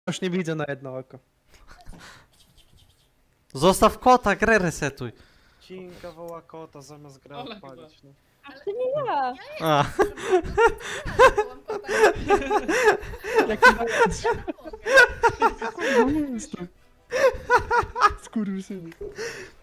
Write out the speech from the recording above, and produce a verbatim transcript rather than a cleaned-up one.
Już nie widzę na jedno oko. Zostaw kota, grę resetuj. Cinka woła kota zamiast grę Ola odpalić, no. A to nie ja. A. Byłam kota. Jaki Ja to mogę. kurwa nie jestem. Skurwysyny.